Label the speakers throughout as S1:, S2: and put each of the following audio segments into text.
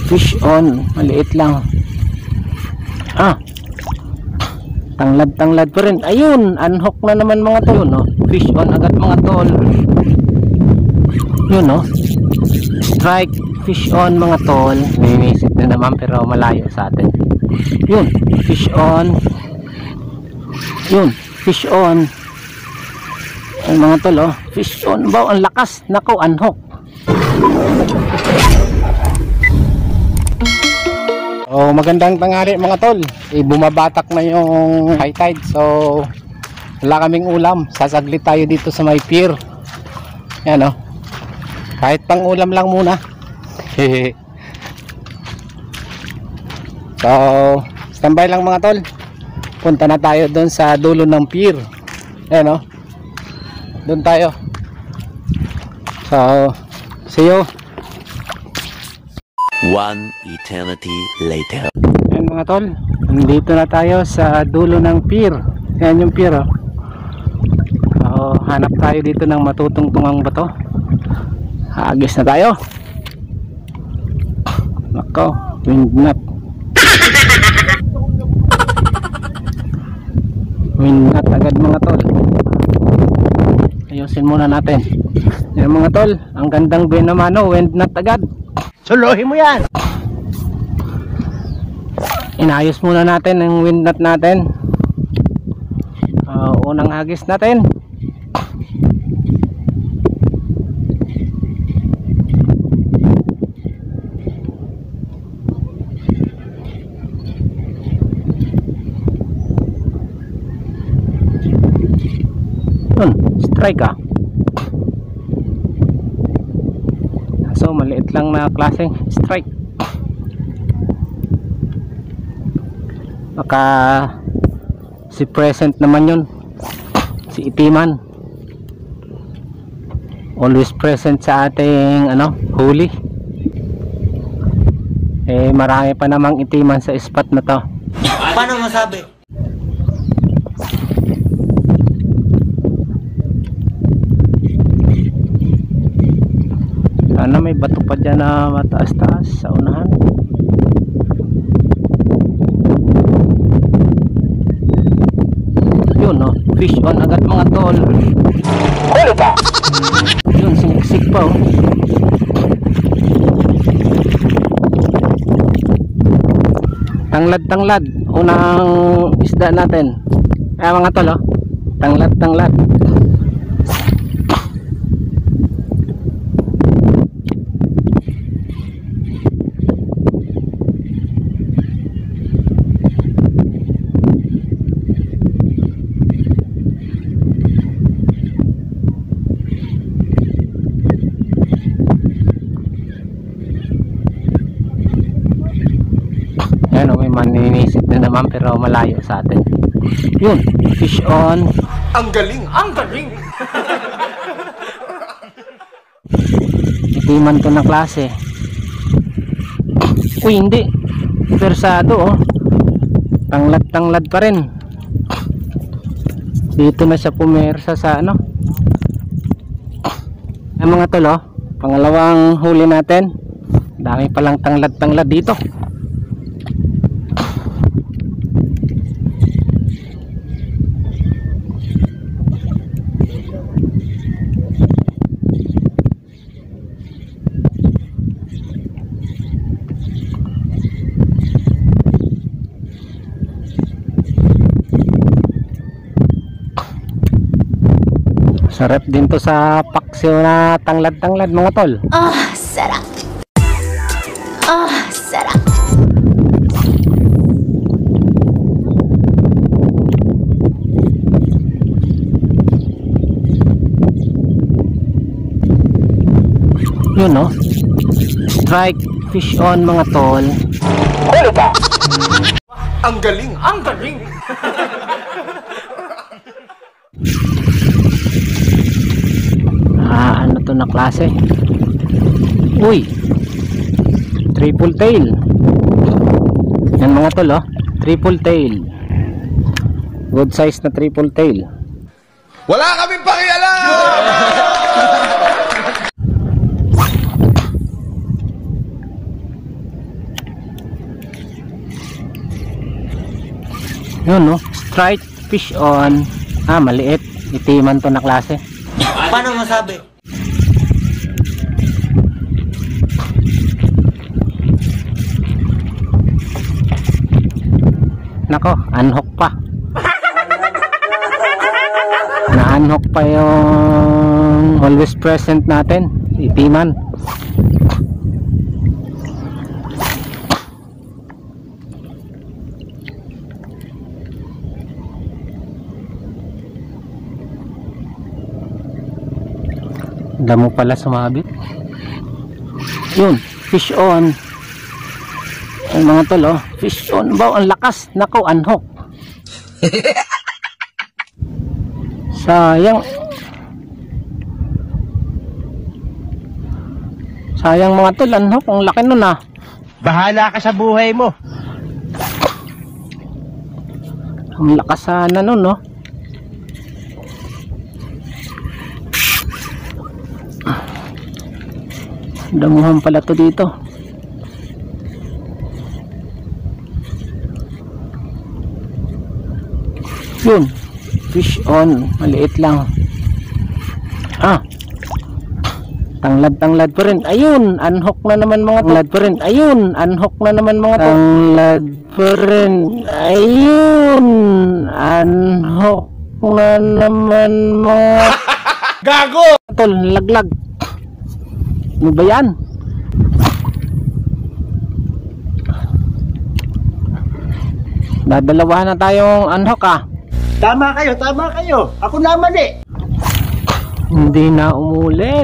S1: Fish on, maliit lang. Tanglad pa rin. Ayun, unhook na naman mga tol, no? Fish on agad mga tol. Yun, no? Strike, fish on mga tol. Ninisit na naman pero malayo sa atin. Yun, fish on. Yun, fish on. Ay mga tol, oh. Fish on ba? Ang lakas. Nako, unhook. Oh, magandang tanghali mga tol. Bumabatak na yung high tide. So wala kaming ulam. Sasaglit tayo dito sa may pier. Yan, oh. Kahit pang ulam lang muna. So standby lang mga tol. Punta na tayo doon sa dulo ng pier. Yan, oh. Doon tayo. So see you.
S2: One eternity later.
S1: Ayan mga tol, nandito na tayo sa dulo ng pier. Ayan yung pier, oh. So, hanap tayo dito ng matutungtungang bato. Hagis na tayo. Nako, windnut. Windnut agad mga tol. Ayusin muna natin. Ayan mga tol, ang gandang benamano, windnut agad. Suluhin mo yan. Inayos muna natin ang windnut natin. Unang hagis natin. Strike, so maliit lang na klaseng strike. Baka si present naman yun, si itiman. Always present sa ating huli. Marami pa namang itiman sa spot na to.
S3: Paano masabi?
S1: Sana may bato pa dyan na mataas-taas sa unahan. Yun, no? Fish on agad mga tol. Huli ka! Yun, siniksik pa, oh. Tanglad. Unang isda natin. Mga tol, oh. Tanglad. May maninisit na naman pero malayo sa atin. Yun, fish on.
S3: Ang galing.
S1: Itiman to na klase. Uy, hindi. Persado, oh. Tanglad pa rin. Dito na siya pumersa sa Ang mga tol, oh. Pangalawang huli natin. Dami palang tanglad dito. Sarap din to sa paksiw na tanglad mga tol.
S4: Sarap. Sarap. Yun, no? Strike, fish on mga tol. Huli ka!
S3: Ang galing.
S1: Ano to na klase? Uy, triple tail. Yan mga tol, oh. Triple tail. Good size na triple tail.
S3: Wala kaming pakialam.
S1: Yun no, strike fish on. Maliit, itiman to na klase.
S3: Paano masabi?
S1: Nako, unhook pa. Na-unhook pa yung always present natin, itiman. Damo pala sumabit. Yun, fish on. Ang mga tol, oh, fish on ba? Ang lakas. Nako, unhook. Sayang. Sayang mga tol, unhook. Ang laki nun ah.
S5: Bahala ka sa buhay mo.
S1: Ang lakas sana nun, no? Damuhan pala to dito. Yun, fish on, maliit lang. Tanglad pa rin. Ayun, unhook na naman mga tanglad pa rin. Ayun, unhook na naman mga tanglad pa rin. Ayun, unhook na naman mga
S3: Gago!
S1: tol, laglag. Ano ba yan? Dadalawahan na tayong unhook ah.
S5: Tama kayo. Ako naman eh.
S1: Hindi na umulit.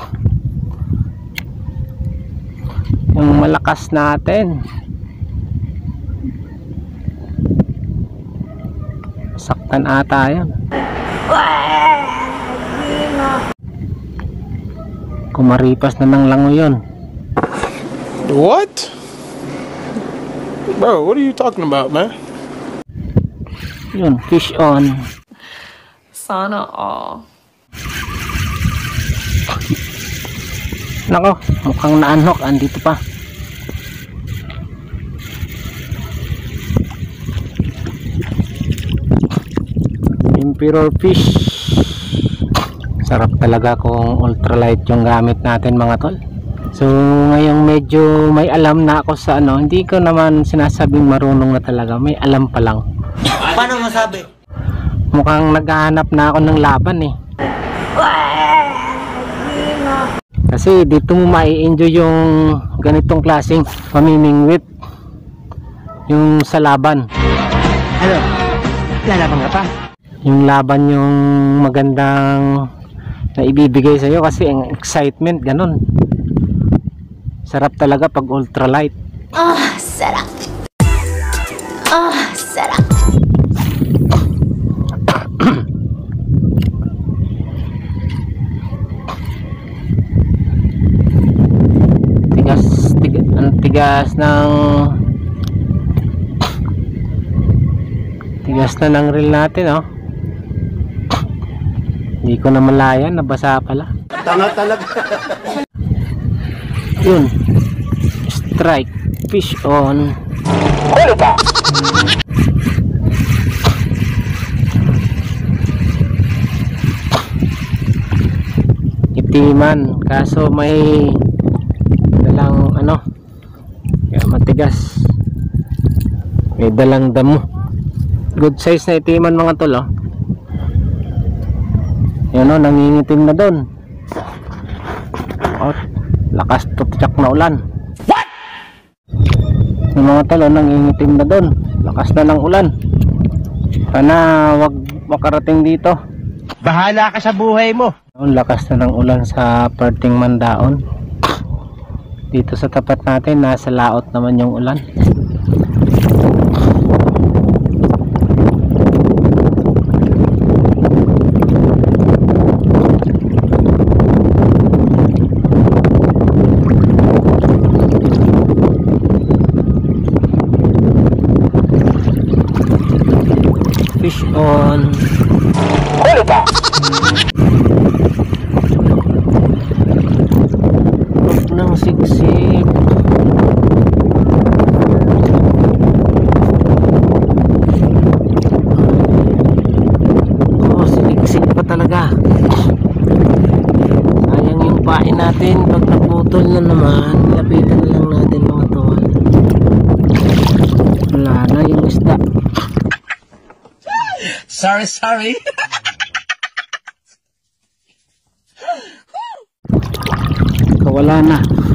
S1: Yung malakas natin. Saktan ata yan. Kumaripas na ng lango yun.
S6: What? Bro, what are you talking about, man?
S1: Yun, fish on.
S7: Sana all.
S1: Nako, mukhang na-unhook. Andito pa. Emperor fish. Sarap talaga kung ultralight yung gamit natin mga tol. So ngayong medyo may alam na ako sa ano. Hindi ko naman sinasabing marunong na talaga. May alam pa lang.
S3: Paano masabi?
S1: Mukhang naghahanap na ako ng laban eh. Kasi dito mo mai-enjoy yung ganitong klaseng pamimingwit. Yung sa laban.
S5: Ano? Lalaban ka pa?
S1: Yung laban yung magandang na ibibigay sa'yo kasi ang excitement ganun. Sarap talaga pag ultralight.
S4: Sarap. Sarap. Tigas na ng reel natin oh. Hindi ko na malayan, nabasa pala.
S5: Tanga talaga.
S1: Yun, strike fish on. Itiman, kaso may dalang ano, kaya matigas. May dalang damo. Good size na itiman mga tol oh. Yan o, nangingitim na doon. Oh, lakas tutsak na ulan. What? Yung mga tol oh, nangingitim na doon. Lakas na ng ulan. Sana wag makarating dito.
S5: Bahala ka sa buhay mo.
S1: Lakas na ng ulan sa Perting Mandaon. Dito sa tapat natin, nasa laot naman yung ulan. Fish on. Huwag nang siksik.
S5: Sorry.
S1: Wala na.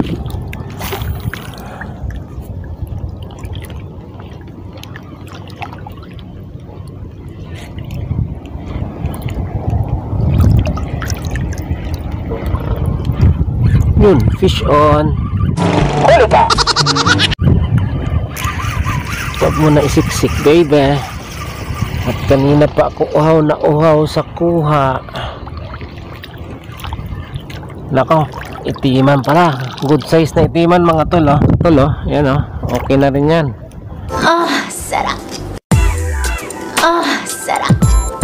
S1: Yun, fish on. Huwag mo na isiksik, baby. At kanina pa ako uhaw sa kuha. Nako, itiman pala. Good size na itiman mga tol, oh. Tol, oh. Yan, oh. Okay na rin yan.
S4: Sarap. Sarap.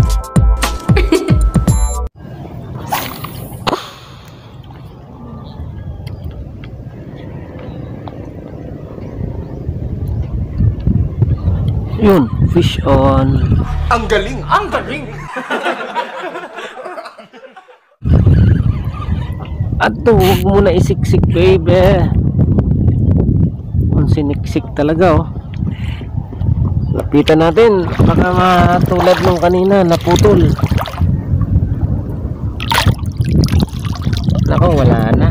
S1: Yun, fish on.
S6: Ang galing!
S1: Ato, huwag mo na isiksik, baby. Ang siniksik talaga, oh. Lapitan natin. Baka matulad nung kanina, naputol. Nako, wala na.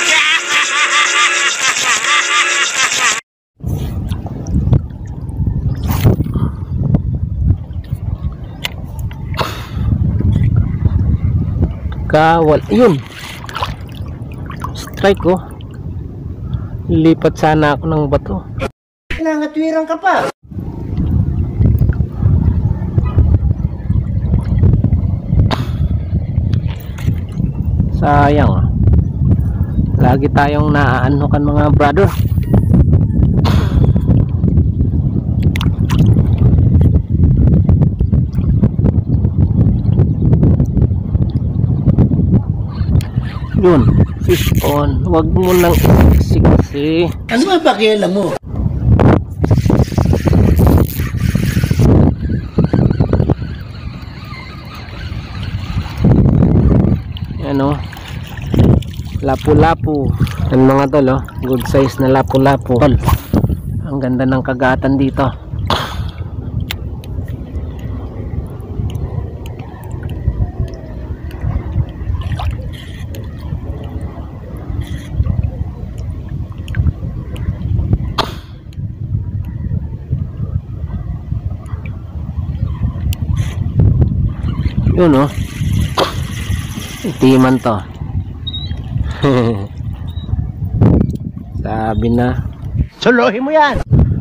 S1: Kawal, yun. Strike ko. Lipat sana ako ng bato.
S5: Nangatwirang ka pa.
S1: Sayang. Lagi tayong naaanokan mga brother. Yun, fish on. Huwag mo nang isiksik.
S5: Ano ba pakialam mo?
S1: Ano? Lapu-lapu. Yan mga tol, oh. Good size na lapu-lapu. Tol, ang ganda ng kagatan dito. Yun, oh. Itiman to. Sabi na.
S5: Suluhin mo yan.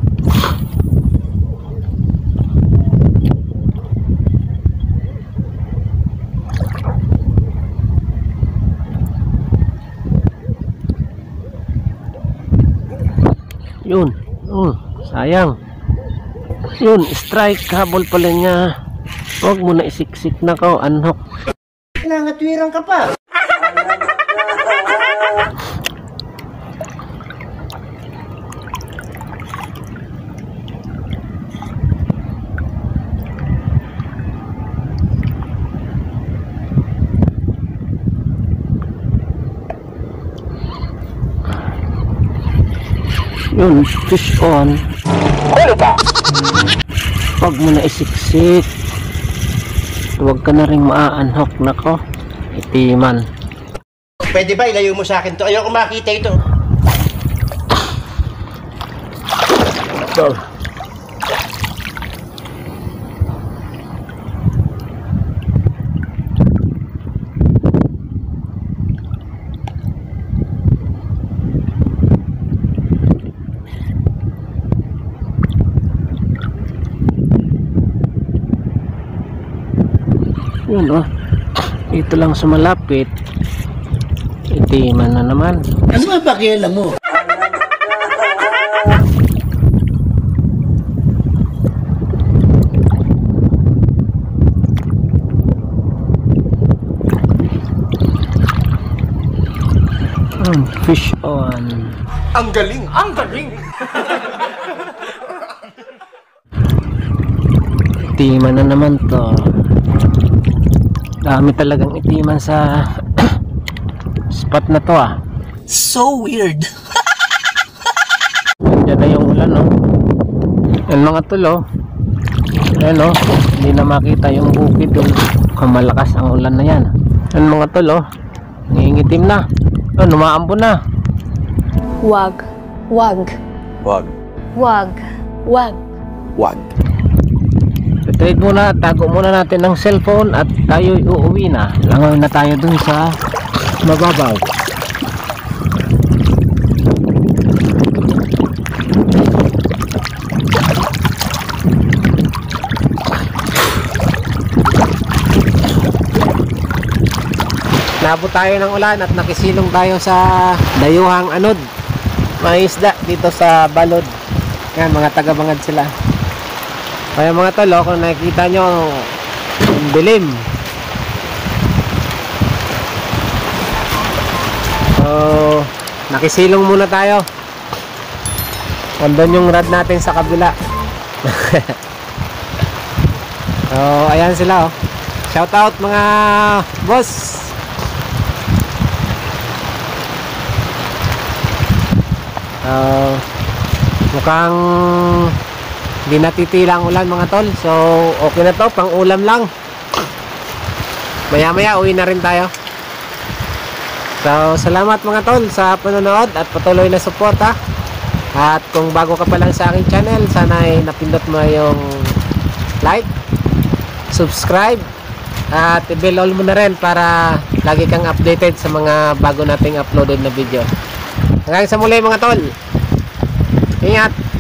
S1: Yun. Sayang. Yun, strike. Habol pala niya. Huwag mo na isiksik na ko. Anhok.
S5: Nangatwirang ka pa.
S1: Yun, fish on. Huwag mo na isiksik. Huwag ka na rin maaanhok. Nako, itiman.
S5: Pwede ba ilayo mo sa akin to? Ayoko makita ito.
S1: Go. Yun, oh. Ito lang sa malapit. Itiman na naman.
S5: Ano ba pakialam mo?
S1: Fish on.
S6: Ang galing!
S1: Itiman na naman to. Dami talagang itiman sa spot na to, ah.
S5: So weird.
S1: Diyan na yung ulan, oh. Yan mga tol, oh. Ayan oh, hindi na makita yung bukid doon. Kung malakas ang ulan na yan. Ayan mga tol oh, nangingitim na. Oh, numaambon na.
S4: Wag. Wag.
S2: Wag.
S4: Wag. Wag.
S2: Wag.
S1: Trade muna, tago muna natin ng cellphone at tayo uuwi na. Langoy na tayo dun sa mababaw. Nabot tayo ng ulan at nakisilong tayo sa dayuhang anod. May isda dito sa Balod. Yan, mga taga-bangad sila. Kaya mga tol, kung nakikita nyo ang dilim. So, nakisilong muna tayo. Andun yung rad natin sa kabila. So, ayan sila oh. Shout out mga boss. Mukhang hindi natitila ang ulan mga tol. So okay na to, pang ulam lang. Maya maya uwi na rin tayo. So salamat mga tol sa panonood at patuloy na suporta. At kung bago ka pa lang sa aking channel, sana ay napindot mo yung like, subscribe at i-bell all mo na rin para lagi kang updated sa mga bago nating uploaded na video. Hanggang sa muli mga tol. Ingat.